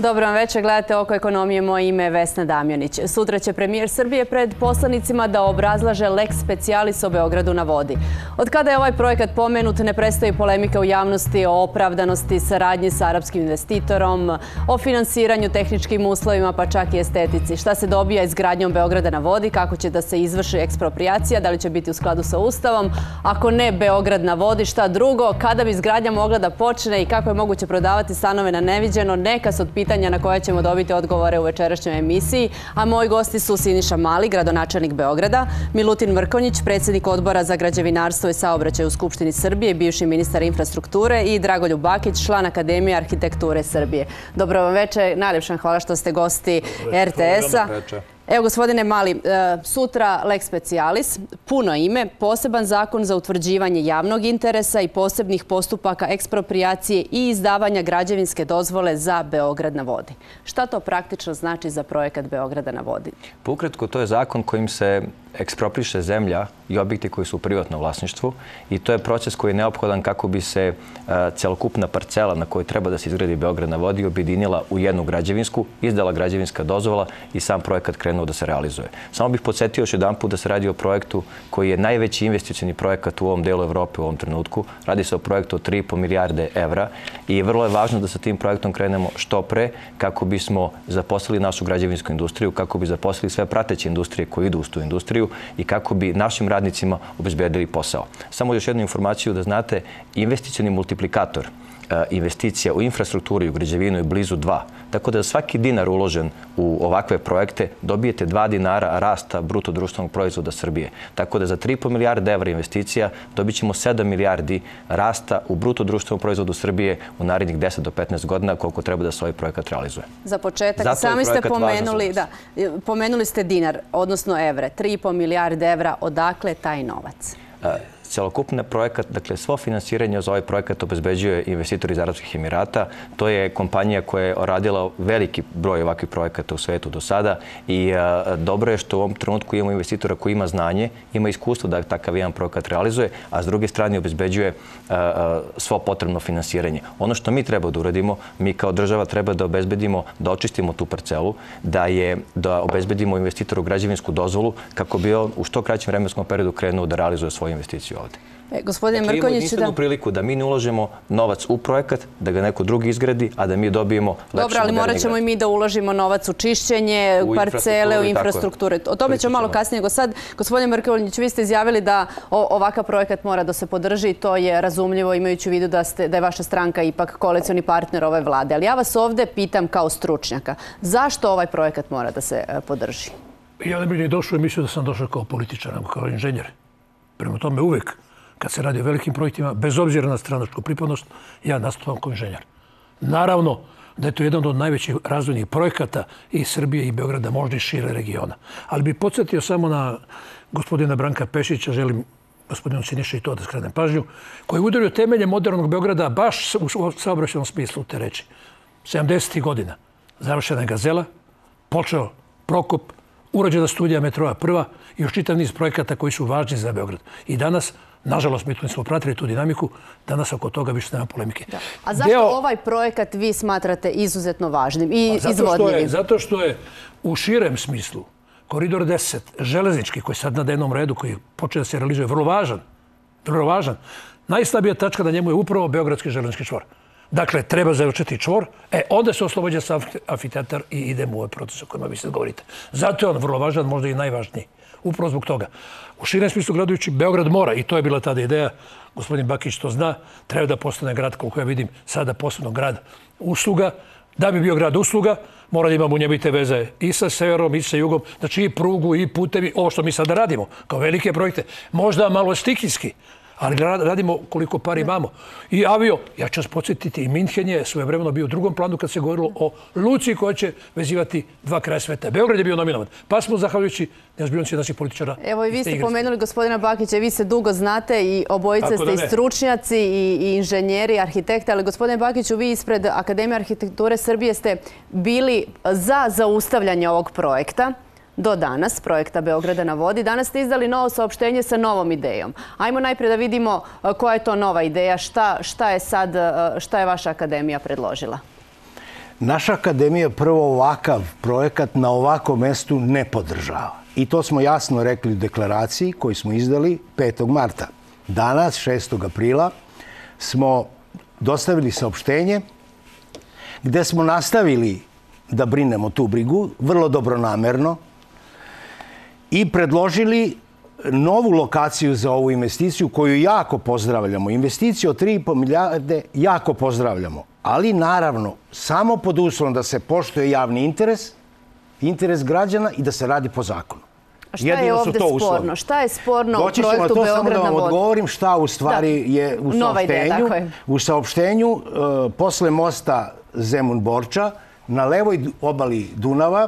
Dobro vam večer, gledate Oko ekonomije, moje ime je Vesna Damjanić. Sutra će premijer Srbije pred poslanicima da obrazlaže lex specialis o Beogradu na vodi. Od kada je ovaj projekat pomenut, ne prestaje polemika u javnosti o opravdanosti saradnje sa arapskim investitorom, o finansiranju, tehničkim uslovima, pa čak i estetici. Šta se dobija izgradnjom Beograda na vodi, kako će da se izvrši eksproprijacija, da li će biti u skladu sa Ustavom, ako ne Beograd na vodi, šta drugo, kada bi izgradnja mogla da počne i kako je moguće prodavati stanove na neviđeno, neka su od pitanja na koje ćemo dobiti odgovore u večerašnjoj emisiji. A moji gosti su Siniša Mali, gradonačelnik Beograda, Milutin Mrkonjić, predsjednik Odbora za građevinarstvo i saobraćaj u Skupštini Srbije i bivši ministar infrastrukture, i Dragoljub Bakić, član Akademije arhitekture Srbije. Dobro vam večer, najljepša hvala što ste gosti RTS-a. Evo, gospodine Mali, sutra lex specialis, puno ime, poseban zakon za utvrđivanje javnog interesa i posebnih postupaka eksproprijacije i izdavanja građevinske dozvole za Beograd na vodi. Šta to praktično znači za projekat Beograda na vodi? Ukratko, to je zakon kojim se ekspropriše zemlja i objekti koji su u privatnom vlasništvu, i to je proces koji je neophodan kako bi se celokupna parcela na kojoj treba da se izgradi Beograd na vodi objedinila u jednu građevinsku, izdala građevinska dozvola i sam projekat krenuo da se realizuje. Samo bih podsjetio još jedanput da se radi o projektu koji je najveći investicioni projekat u ovom delu Evrope u ovom trenutku. Radi se o projektu od 3,5 milijarde evra i vrlo je važno da sa tim projektom krenemo što pre kako bismo zaposlili našu građevinsku industriju, kako bi zaposlili sve prateće industrije koje idu uz tu industriju i kako bi našim radnicima obezbedili posao. Samo još jednu informaciju da znate, investicioni multiplikator investicija u infrastrukturu i u građevinu je blizu 2. Tako da svaki dinar uložen u ovakve projekte dobijete 2 dinara rasta bruto društvenog proizvoda Srbije. Tako da za 3,5 milijarde evra investicija dobit ćemo 7 milijardi rasta u bruto društvenom proizvodu Srbije u narednih 10 do 15 godina koliko treba da se ovaj projekat realizuje. Za početak, sami ste pomenuli ste dinar, odnosno evre, 3,5 milijarde evra, odakle taj novac? Celokupni projekat, dakle svo finansiranje za ovaj projekat obezbeđuje investitor iz Arapskih Emirata. To je kompanija koja je radila veliki broj ovakvih projekata u svetu do sada i dobro je što u ovom trenutku imamo investitora koji ima znanje, ima iskustvo da takav jedan projekat realizuje, a s druge strane obezbeđuje svo potrebno finansiranje. Ono što mi treba da uradimo, mi kao država treba da obezbedimo, da očistimo tu parcelu, da obezbedimo investitoru građevinsku dozvolu kako bi on u što kraćem vremenskom periodu krenuo da realizuje svoju investiciju ovdje. Gospodine Mrkonjić, imamo jedinstvenu priliku da mi ne uložimo novac u projekat, da ga neko drugi izgradi, a da mi dobijemo lepše moderne Dobro, ali morat ćemo i mi da uložimo novac u čišćenje, u parcele, u infrastrukturu. O tome ćemo malo kasnije nego sad. Gospodine Mrkonjić, vi ste izjavili da ovakav projekat mora da se podrži i to je razumljivo imajući u vidu da je vaša stranka ipak koalicioni partner ove vlade. Ali ja vas ovdje pitam kao stručnjaka, zašto ovaj projekat mora da se podrži? Ja ne bih ni došao i mislio da sam došao kao političar, nego kao inženjer. Prema tome uvek kad se radi o velikim projektima, bez obzira na stranačku pripadnost, ja nastupam kao inženjer. Naravno da je to jedan od najvećih razvojnih projekata i Srbije i Beograda, možda i šire regiona. Ali bih podsjetio samo na gospodina Branka Pešića, želim gospodinu Siniši i to da skrenem pažnju, koji je udario temelje modernog Beograda baš u saobraćajnom smislu te reči. 70. godina završena je Gazela, počeo Prokop, urađena studija metroa prva i još čitav niz projekata koji su važni za Beograd. I danas, nažalost, mi tu nismo pratili tu dinamiku, danas oko toga više nema polemike. A zašto ovaj projekat vi smatrate izuzetno važnim i izvodljivim? Zato što je u širem smislu Koridor 10, železnički, koji je sad na dnevnom redu, koji počeo da se realizuje, vrlo važan. Vrlo važan. Najslabija tačka na njemu je upravo Beogradski železnički čvor. Dakle, treba završiti čvor, onda se oslobođa sam amfiteatar i idemo u ovaj proces o kojima vi sad govorite. Zato je on vrlo važan, možda i najvažniji. Upravo zbog toga. U širem smislu gledajući, Beograd mora, i to je bila tada ideja, gospodin Bakić to zna, treba da postane grad, koliko ja vidim, sada posebno grad usluga. Da bi bio grad usluga, mora da imamo u njemu i te veze i sa severom, i sa jugom, znači i prugu, i putevi, ovo što mi sada radimo, kao velike projekte. Možda malo stihijski, ali radimo koliko par imamo. I avio, ja ću vas podsjetiti, i Minhen je svojevremeno bio u drugom planu kad se govorilo o luci koja će vezivati dva kraja sveta. Beograd je bio nominovan. Pa smo, zahvaljujući neozbiljnosti naših političara... Evo i vi ste pomenuli gospodina Bakića, vi se dugo znate i obojice ste i stručnjaci i inženjeri, arhitekte, ali gospodine Bakiću, vi ispred Akademije arhitekture Srbije ste bili za zaustavljanje ovog projekta. Do danas, projekta Beograda na vodi. Danas ste izdali novo saopštenje sa novom idejom. Ajmo najprije da vidimo koja je to nova ideja, šta je vaša akademija predložila. Naša akademija prvo ovakav projekat na ovakvom mestu ne podržava. I to smo jasno rekli u deklaraciji koju smo izdali 5. marta. Danas, 6. aprila, smo dostavili saopštenje gde smo nastavili da brinemo tu brigu, vrlo dobronamerno, i predložili novu lokaciju za ovu investiciju koju jako pozdravljamo. Investiciju od 3,5 milijarde jako pozdravljamo, ali naravno samo pod uslovom da se poštuje javni interes građana i da se radi po zakonu. A šta je ovdje sporno? Šta je sporno u projektu Beograd na vodi? Samo da vam odgovorim šta u stvari je u saopštenju. U saopštenju posle mosta Zemun-Borča na levoj obali Dunava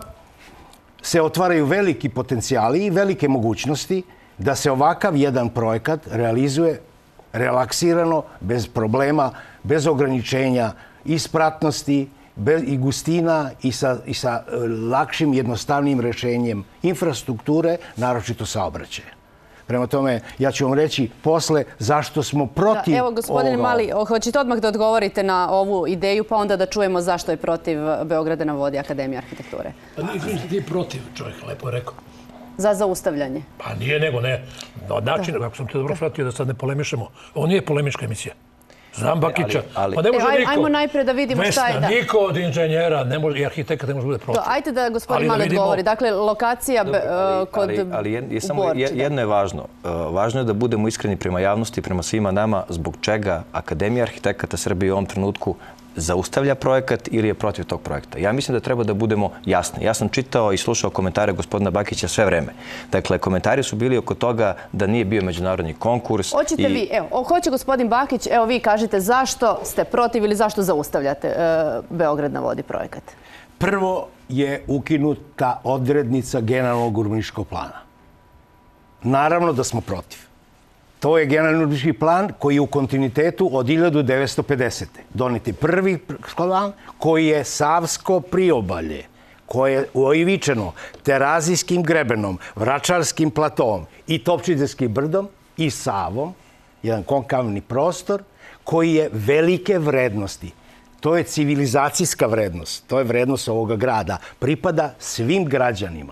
se otvaraju veliki potencijali i velike mogućnosti da se ovakav jedan projekat realizuje relaksirano, bez problema, bez ograničenja i spratnosti, i gustina i sa lakšim, jednostavnim rešenjem infrastrukture, naročito saobraćaja. Prema tome, ja ću vam reći posle zašto smo protiv ovoga. Evo, gospodine Mali, hoćete odmah da odgovorite na ovu ideju, pa onda da čujemo zašto je protiv Beograda na vodi Akademija arhitekture. Pa nije protiv, čovjek, lepo je rekao. Za zaustavljanje? Pa nije, nego ne. Način, ako sam te dobro shvatio da sad ne polemišemo, ovo nije polemička emisija. Znam Bakića. Pa ne može niko. Ajmo najpre da vidimo šta je da... Niko od inženjera i arhitekata ne može bude protiv. Ajde da gospodin Mali odgovori. Dakle, lokacija kod Borče. Jedno je važno. Važno je da budemo iskreni prema javnosti, prema svima nama, zbog čega Akademija arhitekata Srbije u ovom trenutku zaustavlja projekat ili je protiv tog projekta. Ja mislim da treba da budemo jasni. Ja sam čitao i slušao komentare gospodina Bakića sve vreme. Dakle, komentari su bili oko toga da nije bio međunarodni konkurs. Hoćete vi, evo, hoće gospodin Bakić, evo vi kažete zašto ste protiv ili zašto zaustavljate Beograd na vodi projekat? Prvo je ukinuta odrednica generalnog urbanističkog plana. Naravno da smo protiv. To je generalni urbanistički plan koji je u kontinuitetu od 1950. Doneti prvi plan koji je Savsko priobalje, koje je oivičeno Terazijskim grebenom, Vračarskim platom i Topčiderskim brdom i Savom, jedan konkavni prostor koji je velike vrednosti. To je civilizacijska vrednost, to je vrednost ovoga grada. Pripada svim građanima.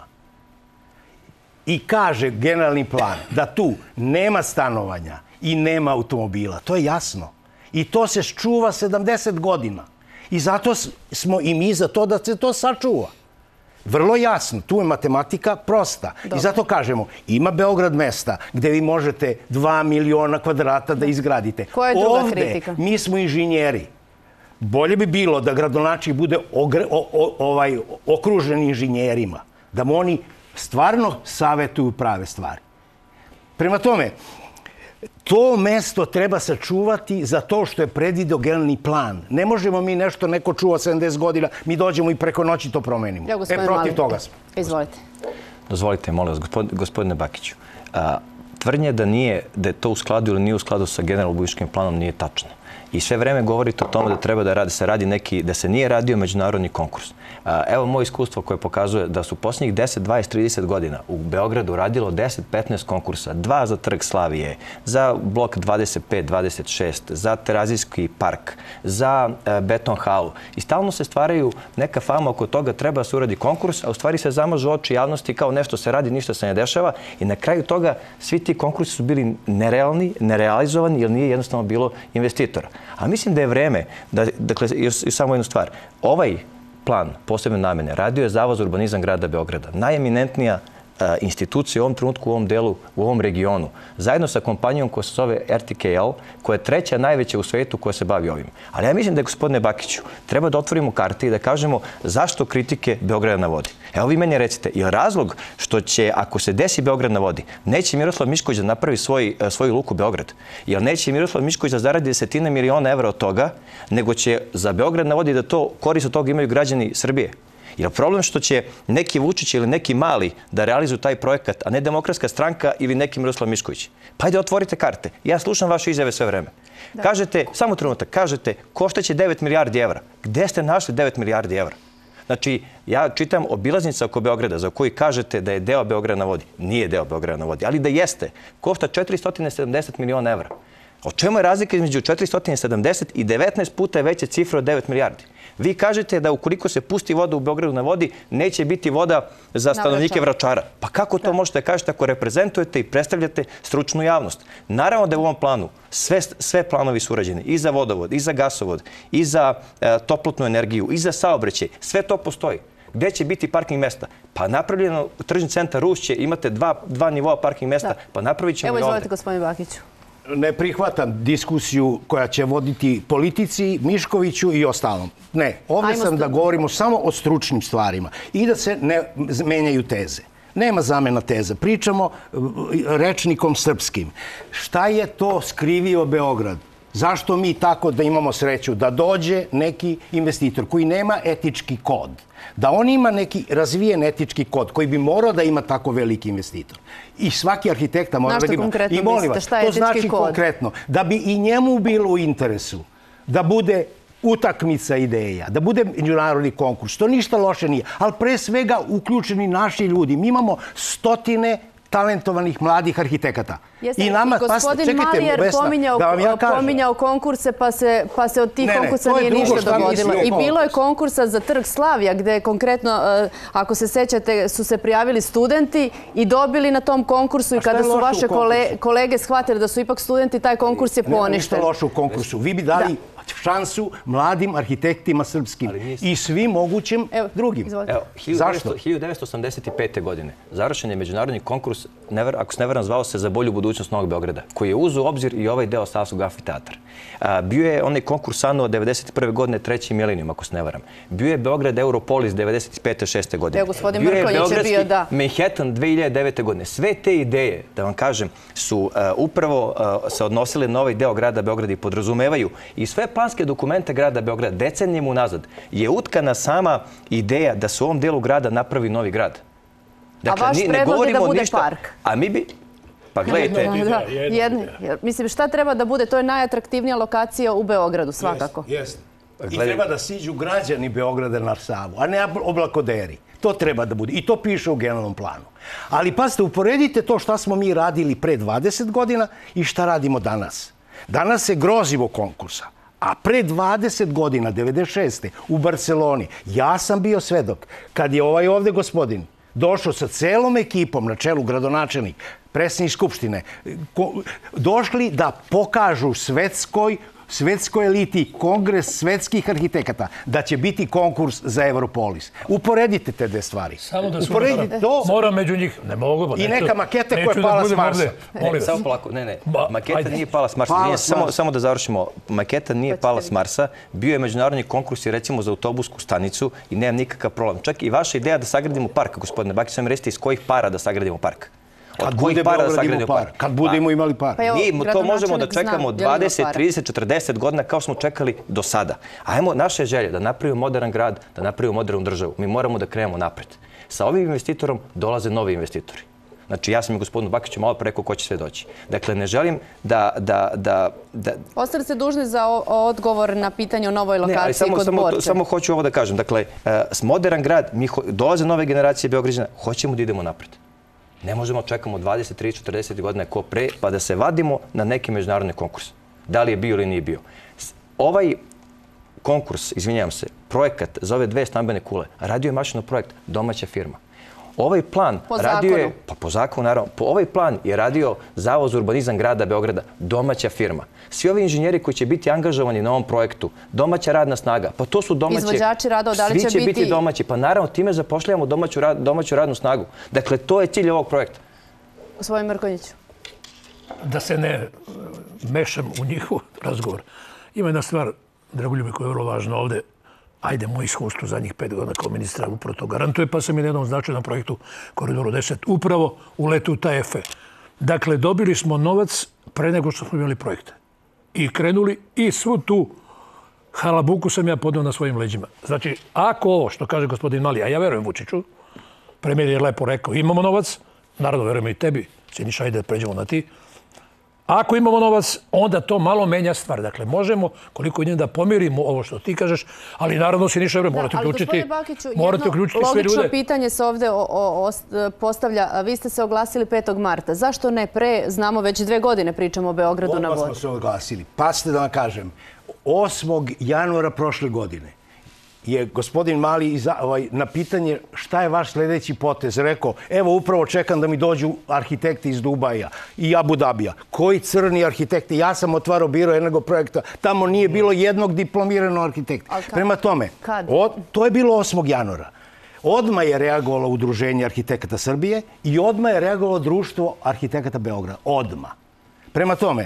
I kaže generalni plan da tu nema stanovanja i nema automobila. To je jasno. I to se čuva 70 godina. I zato smo i mi za to da se to sačuva. Vrlo jasno. Tu je matematika prosta. I zato kažemo, ima Beograd mesta gde vi možete 2 miliona kvadrata da izgradite. Koja je druga kritika? Ovde mi smo inženjeri. Bolje bi bilo da gradonačelnik bude okružen inženjerima. Da mu oni stvarno savjetuju prave stvari. Prema tome, to mesto treba sačuvati za to što je predvidio generalni plan. Ne možemo mi nešto, neko čuva 70 godina, mi dođemo i preko noći to promenimo. Protiv toga smo. Izvolite. Dozvolite, molim vas, gospodine Bakiću. Tvrdnje da je to u skladu ili nije u skladu sa generalnim urbanističkim planom nije tačno. I sve vreme govorite o tome da treba da se nije radio međunarodni konkurs. Evo moje iskustvo koje pokazuje da su posljednjih 10, 20, 30 godina u Beogradu radilo 10-15 konkursa. 2 za Trg Slavije, za blok 25, 26, za Terazijski park, za Beton halu. I stalno se stvaraju neka fama oko toga treba da se uradi konkurs, a u stvari se zamažu oči javnosti kao nešto se radi, ništa se ne dešava. I na kraju toga svi ti konkursi su bili nerealni, nerealizovani jer nije jednostavno bilo investitora. A mislim da je vreme, dakle, još samo jednu stvar, ovaj plan posebne namene radio je Zavod za urbanizam grada Beograda, najeminentnija institucija u ovom trenutku, u ovom delu, u ovom regionu, zajedno sa kompanijom koja se zove RTKL, koja je treća najveća u svetu koja se bavi ovim. Ali ja mislim da, gospodine Bakiću, treba da otvorimo karte i da kažemo zašto kritike Beograda na vodi. Evo vi meni recite, je razlog što će, ako se desi Beograd na vodi, neće Miroslav Mišković da napravi svoju luku Beograd? Jer neće Miroslav Mišković da zaradi 10 miliona evra od toga, nego će za Beograd na vodi da to korist od toga imaju građani Srbije? Je li problem što će neki Vučić ili neki Mali da realizuju taj projekat, a ne Demokratska stranka ili neki Miroslav Mišković? Pa ajde, otvorite karte. Ja slušam vaše izjave sve vreme. Kažete, samo trenutak, kažete, koštaće 9 milijardi evra. Gde ste našli 9 milijardi evra? Znači, ja čitam obilaznica oko Beograda za koji kažete da je deo Beograda na vodi. Nije deo Beograda na vodi, ali da jeste. Košta 470 miliona evra. O čemu je razlika između 470 i 19 puta je veća cifra od 9 milijardi? Vi kažete da ukoliko se pusti voda u Beogradu na vodi, neće biti voda za stanovnike Vračara. Pa kako to možete kažete ako reprezentujete i predstavljate stručnu javnost? Naravno da je u ovom planu sve planovi su urađeni i za vodovod, i za gasovod, i za toplotnu energiju, i za saobraćaj. Sve to postoji. Gde će biti parking mesta? Pa napravljeno tržni centar Ušće, imate dva nivoa parking mesta, pa napravit ćemo i ovde. Evo, izvolite, gospodine Bakiću. Ne prihvatam diskusiju koja će voditi politici, Miškoviću i ostalom. Ne, ovdje sam da govorimo samo o stručnim stvarima i da se ne menjaju teze. Nema zamena teza. Pričamo rečnikom srpskim. Šta je to skrivio Beograd? Zašto mi tako da imamo sreću da dođe neki investitor koji nema etički kod? Da on ima neki razvijen etički kod koji bi morao da ima tako veliki investitor. I svaki arhitekta mora da ima. I molim vas, to znači konkretno da bi i njemu bilo u interesu da bude utakmica ideja, da bude međunarodni konkurs. To ništa loše nije. Ali pre svega uključeni naši ljudi. Mi imamo stotine talentovanih mladih arhitekata. I gospodin Malijer pominjao konkurse, pa se od tih konkursa nije ništa dogodilo. I bilo je konkursa za Trg Slavija, gde konkretno, ako se sećate, su se prijavili studenti i dobili na tom konkursu i kada su vaše kolege shvatili da su ipak studenti, taj konkurs je poništen. Ništa loše u konkursu. Vi bi dali šansu mladim arhitektima srpskim i svim mogućim drugim. Zašto? 1985. godine završen je međunarodni konkurs, ako se ne varam, zvao se Za bolju budućnost Novog Beograda, koji je uzeo u obzir i ovaj deo Savskog amfiteatra. Bio je onaj konkurs ANO 1991. godine, 3. milenijum, ako se ne varam. Bio je Beograd Europolis 1995. 6. godine. Gospodin Mrkonjić je bio, da. Manhattan 2009. godine. Sve te ideje, da vam kažem, su upravo se odnosile na ovaj deo grada Beograda i podrazumevaju i sve planske dokumente grada Beograda decenijama unazad je utkana sama ideja da se u ovom delu grada napravi novi grad. A vaš predlog je da bude park? A mi bi... Pa gledajte... Mislim, šta treba da bude? To je najatraktivnija lokacija u Beogradu, svakako. Jeste. I treba da siđu građani Beograda na Savu, a ne oblakoderi. To treba da bude. I to piše u generalnom planu. Ali pazite, uporedite to šta smo mi radili pre 20 godina i šta radimo danas. Danas se grozimo konkursa. A pre 20 godina, 96. u Barceloni, ja sam bio svedok kad je ovaj ovde gospodin došao sa celom ekipom na čelu gradonačelnik, predsjednik Skupštine, došli da pokažu svetskoj eliti, kongres svetskih arhitekata, da će biti konkurs za Europolis. Uporedite te dve stvari. Samo da su moram među njih. Ne mogu. I neka maketa koja je pala s Marsa. Samo polako. Ne. Maketa nije pala s Marsa. Samo da završimo. Maketa nije pala s Marsa. Bio je međunarodni konkurs i recimo za autobusku stanicu i nemam nikakav problem. Čak i vaša ideja da sagradimo park, gospodine Bakić, sam recite iz kojih para da sagradimo park. Kad bude Beograd imao par. Kad budemo imali par. Mi to možemo da čekamo 20, 30, 40 godina kao smo čekali do sada. Ajmo, naša je želja da napravimo modern grad, da napravimo modernu državu. Mi moramo da krenemo napred. Sa ovim investitorom dolaze novi investitori. Znači, ja sam i gospodinu Bakiću malo pre rekao ko će sve doći. Dakle, ne želim da... Ostali ste dužni za odgovor na pitanje o novoj lokaciji kod Borče. Samo hoću ovo da kažem. Dakle, modern grad, dolaze nove generacije Beograđana, hoćemo da idemo napred. Ne možemo čekamo 20, 30, 40 godina ko pre, pa da se vadimo na neki međunarodni konkurs. Da li je bio ili nije bio. Ovaj konkurs, izvinjavam se, projekat za ove dve stambene kule, radio je mašino projekt domaća firma. Ovaj plan radio je... Po zakonu, naravno. Ovaj plan je radio Zavod za urbanizam grada Beograda, domaća firma. Svi ovi inženjeri koji će biti angažovani na ovom projektu, domaća radna snaga, pa to su domaće... Izvođači radova, da li će biti... Svi će biti domaći. Pa naravno, time zapošljavamo domaću radnu snagu. Dakle, to je cilj ovog projekta. Gospodin Mrkonjić. Da se ne mešam u njihov razgovor. Ima jedna stvar, Dragoljubi, koja je vrlo važna ovde. Ajde, moj iskustvo zadnjih 5 godina kao ministra upravo to garantuje, pa sam i na jednom značajnom projektu Koridoru 10 upravo u letu TAEFE. Dakle, dobili smo novac pre nego što smo imali projekte. I krenuli i svu tu halabuku sam ja podao na svojim leđima. Znači, ako ovo što kaže gospodin Mali, a ja verujem Vučiću, premijer je lepo rekao, imamo novac, naravno verujem i tebi, Siniša, ajde da pređemo na ti, Ako imamo novac, onda to malo menja stvar. Dakle, možemo koliko idem da pomirimo ovo što ti kažeš, ali naravno si niša vreme. Morate uključiti sve ljude. Logično pitanje se ovdje postavlja. Vi ste se oglasili 5. marta. Zašto ne pre? Znamo, već 2 godine pričamo o Beogradu na vodi. Odmah smo se oglasili. Pazite da vam kažem. 8. januara prošle godine je gospodin Mali na pitanje šta je vaš sljedeći potez rekao, evo upravo čekam da mi dođu arhitekti iz Dubaja i Abu Dabija. Koji crni arhitekti? Ja sam otvarao biro jednog projekta. Tamo nije bilo jednog diplomiranog arhitekta. Prema tome, to je bilo 8. januara. Odmah je reagovalo Udruženje arhitekata Srbije i odmah je reagovalo Društvo arhitekata Beograda. Odmah. Prema tome,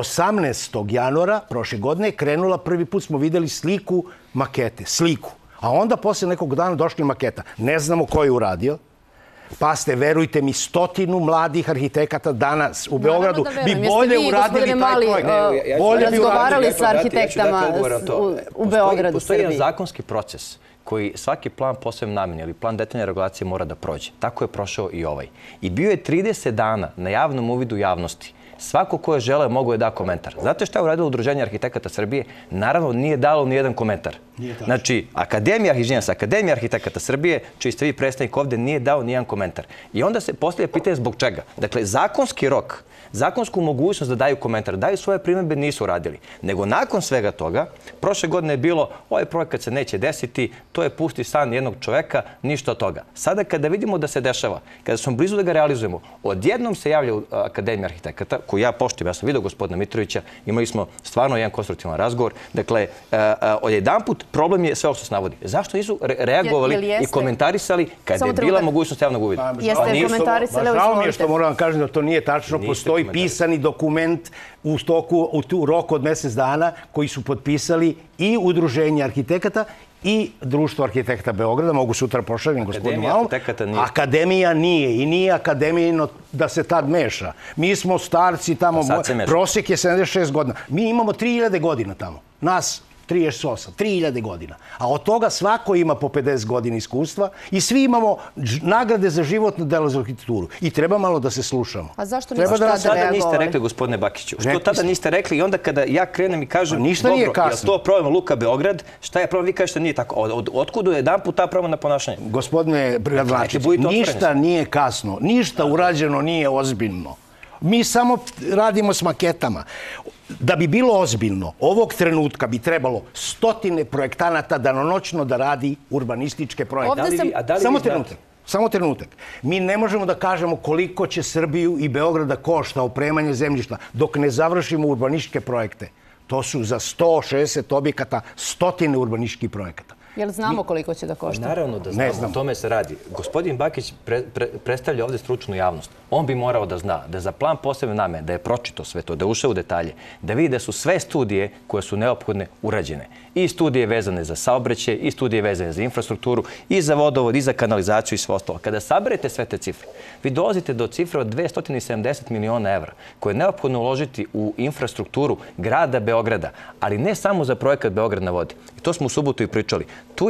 18. januara prošle godine je krenula, prvi put smo vidjeli sliku makete, sliku. A onda posle nekog dana došli maketa. Ne znamo ko je uradio. Paste, verujte mi, 100 mladih arhitekata danas u Beogradu bi bolje uradili taj projekt. Razgovarali sa arhitektama u Beogradu, Postoji jedan Srbiji. zakonski proces koji svaki plan posebne namjene ili plan detaljne regulacije mora da prođe. Tako je prošao i ovaj. I bio je 30 dana na javnom uvidu javnosti. Svako ko je želeo mogo je da komentar. Znate šta je uradilo Udruženje arhitekata Srbije? Naravno, nije dalo ni jedan komentar. Znači, Akademija arhitekata Srbije, čiji ste vi predstavnik ovde, nije dao ni jedan komentar. I onda se postavlja pitanje zbog čega. Dakle, zakonski rok, zakonsku mogućnost da daju komentar, daju svoje primjedbe, nisu radili. Nego nakon svega toga, prošle godine je bilo, ovaj projekat se neće desiti, to je pusti san jednog čoveka, ništa od toga. Sada kada vidimo da se dešava, kada smo blizu da ga realizujemo, odjednom se javlja Akademija arhitekata, koju ja poštujem, ja sam vidio gospodina Mitrovića, imali smo stvarno jedan konstruktivan razgovor. Dakle, odjedanput problem je sve ovo što se navodi. Zašto nisu reagovali i komentarisali kada je bila mogućnost javnog uvida? Jeste komentarisali? Žao mi je što moram vam kažem da to nije tačno. Postoji pisani dokument u roku od mjesec dana koji su potpisali i Udruženje arhitekata i Društvo arhitekta Beograda, mogu sutra pošaljem gospodinu Malom. Akademija nije i nije akademijino da se tad meša. Mi smo starci tamo, prosjek je 76 godina. Mi imamo 3000 godina tamo. Nas 38, 3000 godina. A od toga svako ima po 50 godina iskustva i svi imamo nagrade za životno delo za arhitekturu. I treba malo da se slušamo. A zašto niste tada reagovali? Tada niste rekli, gospodine Bakiću. Što tada niste rekli i onda kada ja krenem i kažem, dobro, je to problem Luka Beograd, šta je problem? Vi kažete nije tako. Otkud je jedan put ta promjena ponašanja? Gospodine Bradlačić, ništa nije kasno. Ništa urađeno nije ozbiljno. Mi samo radimo s maketama. Da bi bilo ozbiljno, ovog trenutka bi trebalo 100 projektanata danonoćno da radi urbanističke projekte. Samo trenutak. Mi ne možemo da kažemo koliko će Srbiju i Beograda košta opremanje zemljišta dok ne završimo urbanističke projekte. To su za 160 objekata 100 urbanističkih projekata. Jel znamo koliko će da košta? Naravno da znamo, o tome se radi. Gospodin Bakić predstavlja ovdje stručnu javnost. On bi morao da zna da za plan posebne namjene, da je pročito sve to, da je ušao u detalje, da vidi da su sve studije koje su neophodne urađene. I studije vezane za saobraćaj, i studije vezane za infrastrukturu, i za vodovod, i za kanalizaciju i sve ostalo. Kada saberete sve te cifre, vi dolazite do cifre od 270 miliona evra koje je neophodno uložiti u infrastrukturu grada Beograda, ali ne samo za projekat Beograd na vodi. I to smo u subotu i pričali.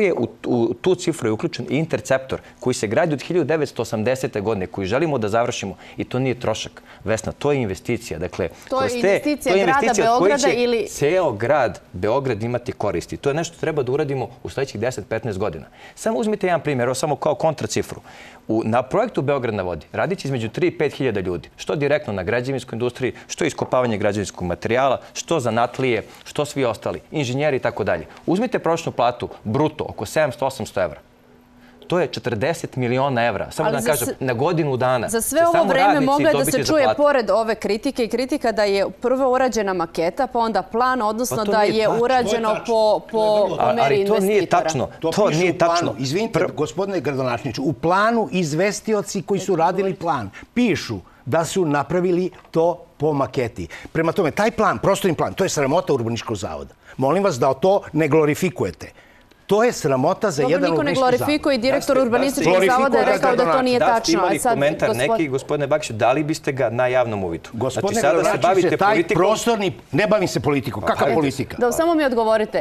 U tu cifru je uključen i Interceptor koji se gradi od 1980. godine, koji želimo da završimo i to nije trošak. Vesna, to je investicija. Dakle, to je investicija grada Beograda ili... Ceo grad Beograd imati koristi. To je nešto treba da uradimo u sljedećih 10-15 godina. Samo uzmite jedan primjer, evo samo kao kontracifru. Na projektu Beograd na vodi radit će između 3 i 5 hiljada ljudi. Što direktno na građevinskoj industriji, što iskopavanje građevinskog materijala, što zanatlije, što svi ostali, inženjeri i tako dalje. Uzmite prosječnu platu bruto oko 700-800 evra. To je 40 miliona evra. Samo da vam kažem, na godinu dana. Za sve ovo vreme moglo je da se čuje pored ove kritike i kritika da je prvo urađena maketa, pa onda plan, odnosno da je urađeno po meri investitora. Ali to nije tačno. To nije tačno. Izvinite, gospodine gradonačelniče, u planu izvestioci koji su radili plan pišu da su napravili to po maketi. Prema tome, taj plan, prostorni plan, to je sramota Urbanističkog zavoda. Molim vas da to ne glorifikujete. To je sramota za jedan urbanistički zavod. Niko ne glorifikuje i direktor urbanističkog zavoda je rekao da to nije tačno. Da ste imali komentar neki, gospodine Bakiću, dali biste ga na javnom uvidu. Gospodine Gračiće, taj prostorni... Ne bavim se politikom. Kakva politika? Da, samo mi odgovorite.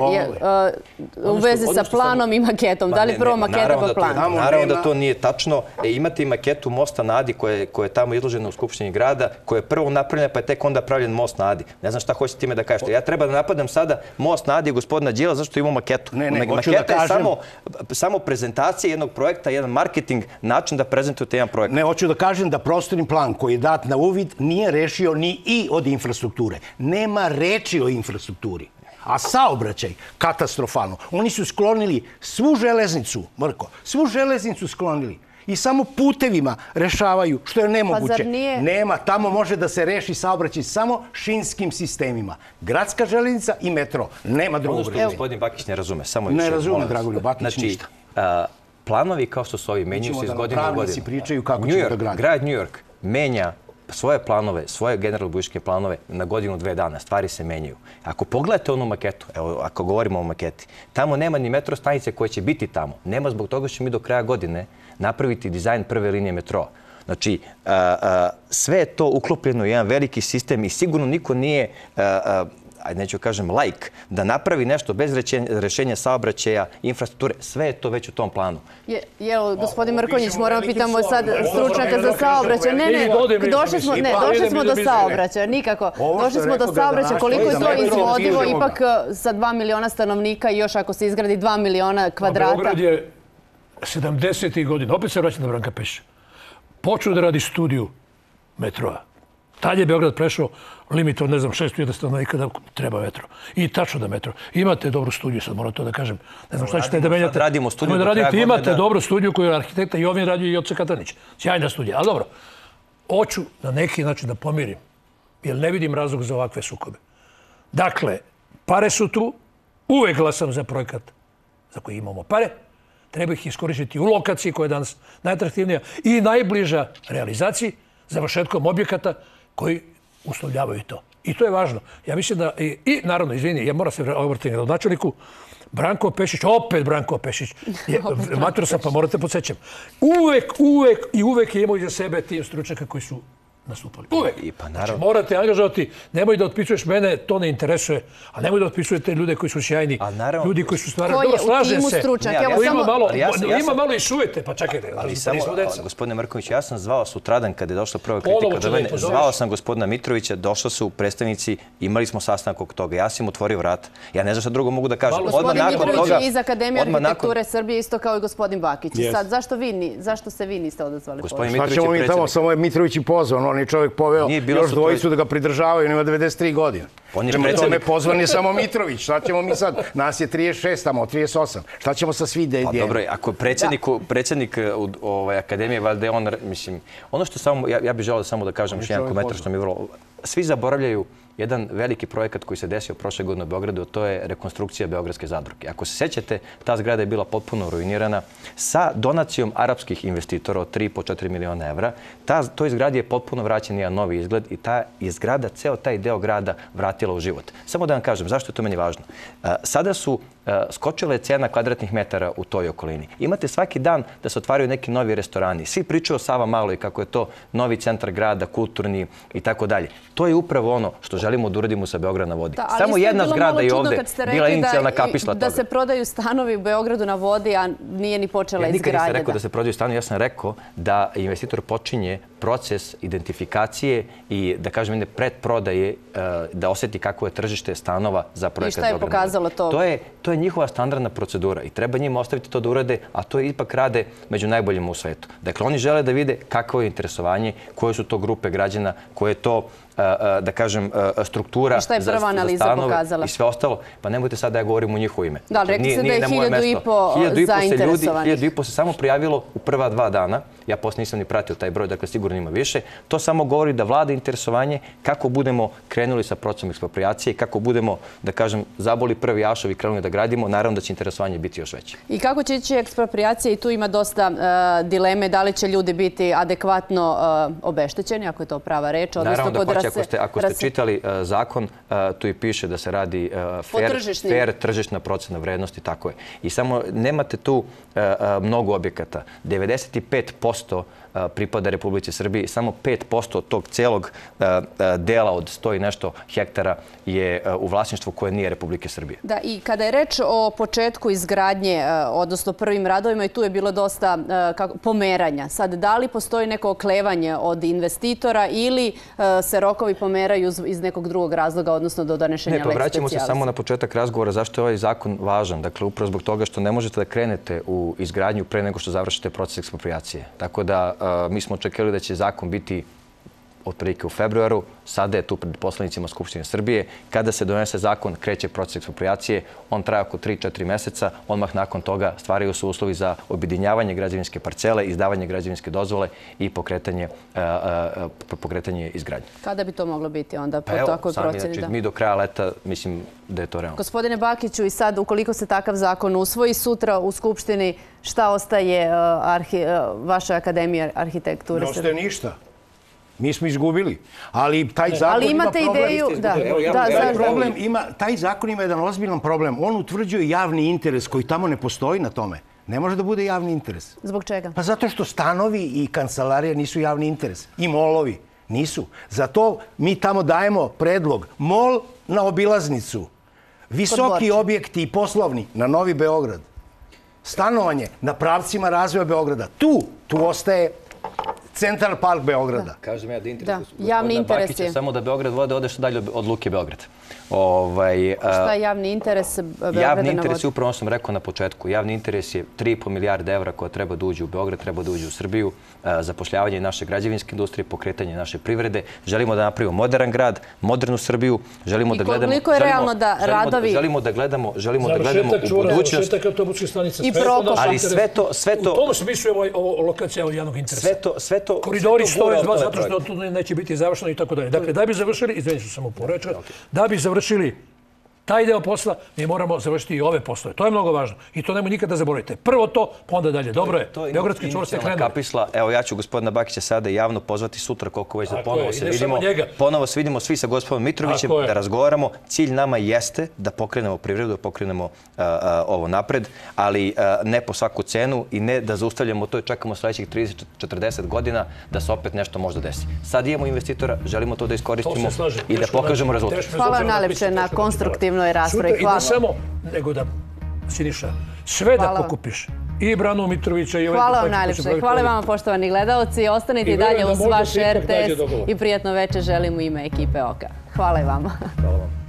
U vezi sa planom i maketom. Da li prvo maketa pa plan? Naravno da to nije tačno. Imate i maketu mosta na Adi koja je tamo izložena u Skupštini grada, koja je prvo napravljena pa je tek onda pravljen most na Adi. Ne znam šta hoćete time da kažete. Ja treba da napadam sada most na Adi gospodina Đila zašto imamo maketu. Maketa je samo prezentacija jednog projekta, jedan marketing, način da prezentujete jedan projekt. Ne, hoću da kažem da prostorni plan koji je dat na uvid nije rešio ni i od infrastrukture. Nema reči o infrastrukturi. A saobraćaj, katastrofalno. Oni su sklonili svu železnicu, Mrko, svu železnicu sklonili. I samo putevima rešavaju, što je nemoguće. Nema, tamo može da se reši saobraćaj samo šinskim sistemima. Gradska železnica i metro. Nema drugog rešenja. Gospodin Bakić ne razume. Ne razume, Dragoljub Bakić, ništa. Planovi kao što su ovi menjaju se iz godine u godinu. Pričaju kako ćemo da gradimo. Grad New York menja svoje planove, svoje generalno-urbanističke planove na godinu, 2 dana. Stvari se menjaju. Ako pogledate onu maketu, evo, ako govorimo o maketi, tamo nema ni metro stanice koje će biti tamo. Nema zbog toga što ćemo mi do kraja godine napraviti dizajn prve linije metroa. Znači, sve je to uklopljeno u jedan veliki sistem i sigurno niko nije, neću kažem, laik, da napravi nešto bez rešenja saobraćaja, infrastrukture. Sve je to već u tom planu. Gospodin Mrkonjić, moramo pitamo sad stručnjaka za saobraćaj. Ne, došli smo do saobraćaja, nikako. Došli smo do saobraćaja, koliko je to izvodivo, ipak sa 2 miliona stanovnika i još ako se izgradi 2 miliona kvadrata. Beograd je 70. godina, opet se vraćam na Branka Pešića, počeo da radi studiju metroa. Tad je Beograd prešao limit od, ne znam, 600 stanovnika da treba metro. I tačno da metro. Imate dobru studiju, sad moram to da kažem. Ne znam šta ćete da menjate. Imate dobru studiju koju je arhitekta Jovin radio i Joce Katanić. Sjajna studija. Ali dobro, hoću na neki način da pomirim, jer ne vidim razlog za ovakve sukobe. Dakle, pare su tu, uvek glasam za projekat za koji imamo pare. Treba ih iskoristiti u lokaciji koja je danas najatraktivnija i najbliža realizaciji, završetkom objekata koji uslovljavaju to. I to je važno. Ja mislim da, i naravno, izvini, ja moram se obratiti na načelniku, Branko Pešić, opet Branko Pešić, matur sam pa morate podsjećam, uvek je imao iza sebe tim stručnjaka koji su nastupali. Uvek. Znači, morate angažovati, nemoj da otpisuješ mene, to ne interesuje, a nemoj da otpisujete ljude koji su sjajni, ljudi koji su stvarali. Ko je u timu stručnjaka? Ima malo i sujete, pa čekajte. Ali samo, gospodine Mrković, ja sam zvao sutradan kada je došla prva kritika do mene, zvao sam gospodina Mitrovića, došli su predstavnici, imali smo sastanak oko toga, ja sam im otvorio vrata. Ja ne znam šta drugo mogu da kažem. Gospodin Mitrović je iz Akademije arhitekture Srbije, isto kao i gospodin Bakić. Sad, zašto se vi niste odazvali? Šta ćemo mi tamo, samo je Mitrović i pozvan, on je čovjek poveo još dvojicu da ga pridržavaju, on ima 93 godine. Prema tome pozvan je samo Mitrović. Šta ćemo mi sad? Nas je 36 tamo, 38. Šta ćemo sa svi djeli? Dobro, ako predsjednik Akademije, valjda on, mislim, ono što samo, ja bih želeo samo da kažem još jedan komentar što mi je vrlo... Svi zaboravljaju jedan veliki projekat koji se desio prošle godine u Beogradu, to je rekonstrukcija Beogradske zadruge. Ako se sećate, ta zgrada je bila potpuno ruinirana sa donacijom arapskih investitora od 3,5-4 miliona evra. Toj zgradi je potpuno vraćen jedan novi izgled i ta je zgrada, ceo taj deo grada vratila u život. Samo da vam kažem, zašto je to meni važno? Sada su skočile cena kvadratnih metara u toj okolini. Imate svaki dan da se otvaraju neki novi restorani. Svi pričaju o Savamaloj, kako je to novi centar grada, kulturni i tako dalje. To je upravo ono što želimo da uradimo sa Beograd na vodi. Samo jedna zgrada je ovde bila inicijalna kapisla toga. Da se prodaju stanovi u Beogradu na vodi, a nije ni počela izgradnja. Ja nikad nisam rekao da se prodaju stanovi, ja sam rekao da investitor počinje proces identifikacije i, da kažem, jedne predprodaje, da osjeti kako je tržište stanova za projekat Beograd na vodi. I šta je pokazalo to? To je njihova standardna procedura i treba njima ostaviti to da urade, a to ipak rade među najboljima u svetu. Dakle, oni žele da vide kakvo je interesovanje, koje su to grupe građana, koje je to, da kažem, struktura za stanove i sve ostalo. Pa nemojte sad da ja govorim u njihovo ime. Da, rekli ste da je 1.500 zainteresovanih. 1.500 se samo prijavilo u prva 2 dana, ja posle nisam ni pratio taj broj, dakle sigurno ima više, to samo govori da vlada interesovanje kako budemo krenuli sa procesom eksproprijacije i kako budemo, da kažem, zaboli prvi ašov i krenuli da gradimo, naravno da će interesovanje biti još veće. I kako će ići eksproprijacija? I tu ima dosta dileme, da li će ljudi biti adekvatno obeštećeni, ako je to prava reč. Naravno da hoće, ako ste čitali zakon, tu i piše da se radi fair tržišna procena vrednosti, tako je. I samo nemate tu mnogo objekata. 95% pripada Republici Srbiji, samo 5% tog celog dela od 100 i nešto hektara je u vlasništvu koje nije Republike Srbije. Da, i kada je reč o početku izgradnje, odnosno prvim radovima, i tu je bilo dosta pomeranja. Sad, da li postoji neko oklevanje od investitora ili se rokovi pomeraju iz nekog drugog razloga, odnosno do donošenja lex specialis? Vraćamo se samo na početak razgovora zašto je ovaj zakon važan. Dakle, upravo zbog toga što ne možete da krenete u izgradnju pre nego što završite proces eksproprijacije. Tako da mi smo očekivali da će zakon biti otprilike u februaru, sada je tu pred poslanicima Skupštine Srbije. Kada se donese zakon, kreće proces eksproprijacije, on traje oko 3-4 meseca, odmah nakon toga stvaraju se uslovi za objedinjavanje građevinske parcele, izdavanje građevinske dozvole i pokretanje izgradnje. Kada bi to moglo biti onda po takvoj proceni? Mi do kraja leta mislim da je to realno. Gospodine Bakiću, i sad ukoliko se takav zakon usvoji sutra u Skupštini, šta ostaje vaša Akademija arhitekture? Ne ostaje ništa. Mi smo izgubili. Ali taj zakon ima problem. Taj zakon ima jedan ozbiljan problem. On utvrđuje javni interes koji tamo ne postoji na tome. Ne može da bude javni interes. Zbog čega? Pa zato što stanovi i kancelarija nisu javni interes. I molovi nisu. Zato mi tamo dajemo predlog. Mol na obilaznicu. Visoki objekti i poslovni na Novi Beograd. Stanovanje na pravcima razvoja Beograda. Tu ostaje Central Park Beograda. Kažem ja da interes gospodina Bakića samo da Beograd vode ode što dalje od Luke Beograd. Šta je javni interes Beograda na vodi? Javni interes je, upravo sam rekao na početku, javni interes je 3,5 milijarde evra koja treba da uđe u Beograd, treba da uđe u Srbiju, zapošljavanje naše građevinske industrije, pokretanje naše privrede. Želimo da napravimo modern grad, modernu Srbiju, želimo da gledamo... I koliko je realno da radovi... Želimo da gledamo u budućnost. Završetak autobuske stanice. Ali sve to... U tom smislu je ovo lokacija od javnog interesa. Koridori stoje zato što tu neće biti završeno i tako dalje. Dakle, da bi završili, izvinite se samo poreča, da bi završili taj deo posla, mi moramo završiti i ove poslove. To je mnogo važno i to nemoj nikada zaboravite. Prvo to, pa onda dalje. Dobro je, Beogradski čvor ste krenuli. Evo, ja ću gospodina Bakića sada javno pozvati sutra koliko već da ponovo se vidimo svi sa gospodinom Mitrovićem, da razgovaramo. Cilj nama jeste da pokrenemo privredu, da pokrenemo ovo napred, ali ne po svaku cenu i ne da zaustavljamo to i čekamo sledećih 30-40 godina da se opet nešto možda desi. Sad imamo investitora, želimo to da iskoristimo i da pokažemo rezultat. Hvala vam najlepše na konstruktivnoj raspravi. I ne samo, nego da, Siniša, sve da pokupiš. I Branu Mitrovića i ovaj... Hvala vam najlepše. Hvala vam, poštovani gledalci. Ostanite i dalje uz vaš RTS i prijatno večer želim u ime ekipe Oka. Hvala i vama. Hvala vam.